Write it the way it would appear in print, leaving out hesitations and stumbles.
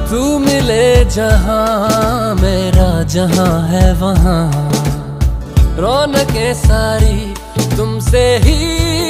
तू मिले जहां मेरा जहां है वहां, रौनकें सारी तुमसे ही